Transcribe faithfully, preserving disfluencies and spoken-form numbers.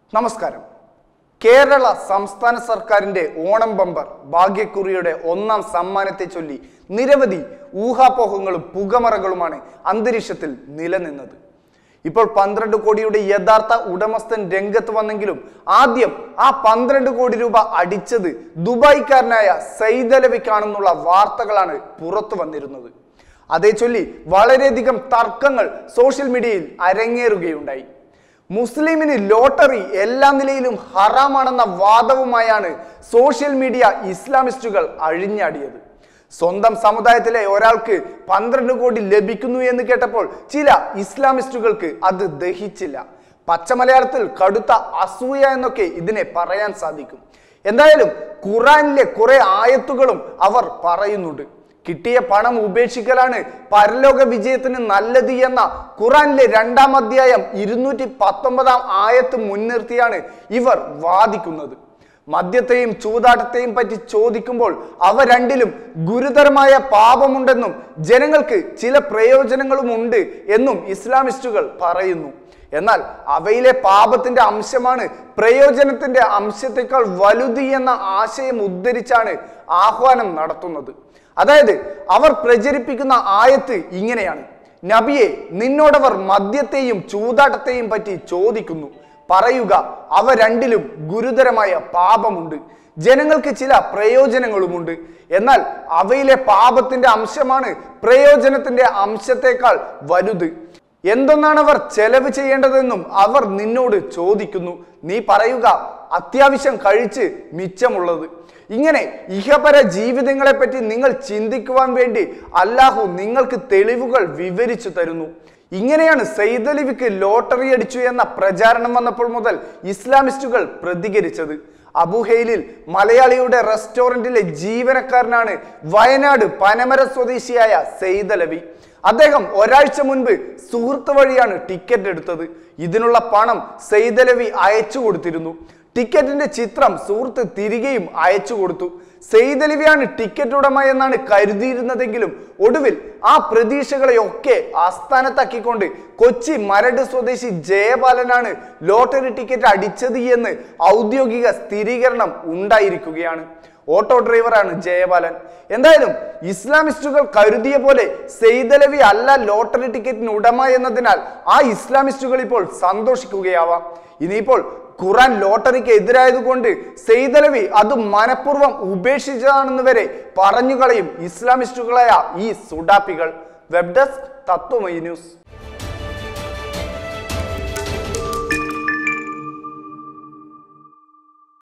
നമസ്കാരം. കേരള സംസ്ഥാന സർക്കാരിന്റെ ഓണം ബമ്പർ ഭാഗ്യക്കുറിയുടെ ഒന്നാം സമ്മാനത്തെ ചൊല്ലി നിരവധി ഊഹാപോഹങ്ങളും പുകമറകളുമാണ് അന്തരീക്ഷത്തിൽ നിലനിന്നത്. ഇപ്പോൾ പന്ത്രണ്ട് കോടിയുടെ യഥാർത്ഥ ഉടമസ്ഥൻ രംഗത്ത് വന്നെങ്കിലും ആദ്യം ആ പന്ത്രണ്ട് കോടി രൂപ അടിച്ചത് ദുബായ്ക്കാരനായ സയ്യിദ് അലവിക്കാണെന്നുള്ള വാർത്തകളാണ് പുറത്തു വന്നിരുന്നത്. അതേ ചൊല്ലി വളരെയധികം തർക്കങ്ങൾ സോഷ്യൽ മീഡിയയിൽ അരങ്ങേറുകയുണ്ടായി. മുസ്ലിമിന് ലോട്ടറി എല്ലാ നിലയിലും ഹറാമാണെന്ന വാദവുമായാണ് സോഷ്യൽ മീഡിയ ഇസ്ലാമിസ്റ്റുകൾ അഴിഞ്ഞാടിയത്. സ്വന്തം സമുദായത്തിലെ ഒരാൾക്ക് പന്ത്രണ്ട് കോടി ലഭിക്കുന്നു എന്ന് കേട്ടപ്പോൾ ചില ഇസ്ലാമിസ്റ്റുകൾക്ക് അത് ദഹിച്ചില്ല. പച്ചമലയാളത്തിൽ കടുത്ത അസൂയ എന്നൊക്കെ ഇതിനെ പറയാൻ സാധിക്കും. എന്തായാലും ഖുറാനിലെ കുറെ ആയത്തുകളും അവർ പറയുന്നുണ്ട്. കിട്ടിയ പണം ഉപേക്ഷിക്കലാണ് പരലോക വിജയത്തിന് നല്ലത് എന്ന ഖുറാനിലെ രണ്ടാം അധ്യായം ഇരുന്നൂറ്റി പത്തൊമ്പതാം ആയത്ത് മുൻനിർത്തിയാണ് ഇവർ വാദിക്കുന്നത്. മദ്യത്തെയും ചൂതാട്ടത്തെയും പറ്റി ചോദിക്കുമ്പോൾ അവ രണ്ടിലും ഗുരുതരമായ പാപമുണ്ടെന്നും ജനങ്ങൾക്ക് ചില പ്രയോജനങ്ങളും ഉണ്ട് എന്നും ഇസ്ലാമിസ്റ്റുകൾ പറയുന്നു. എന്നാൽ അവയിലെ പാപത്തിന്റെ അംശമാണ് പ്രയോജനത്തിന്റെ അംശത്തെക്കാൾ വലുത് എന്ന ആശയം ഉദ്ധരിച്ചാണ് ആഹ്വാനം നടത്തുന്നത്. അതായത് അവർ പ്രചരിപ്പിക്കുന്ന ആയത്ത് ഇങ്ങനെയാണ്: നബിയെ, നിന്നോടവർ മദ്യത്തെയും ചൂതാട്ടത്തെയും പറ്റി ചോദിക്കുന്നു. പറയുക, അവ രണ്ടിലും ഗുരുതരമായ പാപമുണ്ട്, ജനങ്ങൾക്ക് ചില പ്രയോജനങ്ങളുമുണ്ട്. എന്നാൽ അവയിലെ പാപത്തിന്റെ അംശമാണ് പ്രയോജനത്തിന്റെ അംശത്തെക്കാൾ വലുത്. എന്തൊന്നാണ് അവർ ചെലവ് ചെയ്യേണ്ടതെന്നും അവർ നിന്നോട് ചോദിക്കുന്നു. നീ പറയുക, അത്യാവശ്യം കഴിച്ച് മിച്ചമുള്ളത്. ഇങ്ങനെ ഇഹപര ജീവിതങ്ങളെ പറ്റി നിങ്ങൾ ചിന്തിക്കുവാൻ വേണ്ടി അല്ലാഹു നിങ്ങൾക്ക് തെളിവുകൾ വിവരിച്ചു തരുന്നു. ഇങ്ങനെയാണ് സയ്യിദ് അലവിക്ക് ലോട്ടറി അടിച്ചു എന്ന പ്രചാരണം വന്നപ്പോൾ മുതൽ ഇസ്ലാമിസ്റ്റുകൾ പ്രതികരിച്ചത്. അബുഹൈലിൽ മലയാളിയുടെ റെസ്റ്റോറന്റിലെ ജീവനക്കാരനാണ് വയനാട് പനമര സ്വദേശിയായ സയ്യിദ് അലവി. അദ്ദേഹം ഒരാഴ്ച മുൻപ് സുഹൃത്ത് വഴിയാണ് ടിക്കറ്റ് എടുത്തത്. ഇതിനുള്ള പണം സയ്യിദ് അലവി അയച്ചു കൊടുത്തിരുന്നു. ടിക്കറ്റിന്റെ ചിത്രം സുഹൃത്ത് തിരികെയും അയച്ചു കൊടുത്തു. സയ്യിദ് അലവിയാണ് ടിക്കറ്റ് ഉടമ എന്നാണ് കരുതിയിരുന്നതെങ്കിലും ഒടുവിൽ ആ പ്രതീക്ഷകളെയൊക്കെ ആസ്ഥാനത്താക്കിക്കൊണ്ട് കൊച്ചി മരട് സ്വദേശി ജയബാലനാണ് ലോട്ടറി ടിക്കറ്റ് അടിച്ചത് എന്ന് ഔദ്യോഗിക സ്ഥിരീകരണം ഉണ്ടായിരിക്കുകയാണ്. ഓട്ടോ ഡ്രൈവറാണ് ജയബാലൻ. എന്തായാലും ഇസ്ലാമിസ്റ്റുകൾ കരുതിയ പോലെ സയ്യിദ് അലവി അല്ല ലോട്ടറി ടിക്കറ്റിന് ഉടമ എന്നതിനാൽ ആ ഇസ്ലാമിസ്റ്റുകൾ ഇപ്പോൾ സന്തോഷിക്കുകയാവാം. ഇനിയിപ്പോൾ ഖുറാൻ ലോട്ടറിക്ക് എതിരായതുകൊണ്ട് സയ്യിദ് അലവി അത് മനഃപൂർവ്വം ഉപേക്ഷിച്ചതാണെന്ന് വരെ പറഞ്ഞു കളയും ഇസ്ലാമിസ്റ്റുകളായ ഈ സുഡാപ്പികൾ. Web desk Tatwamayi news.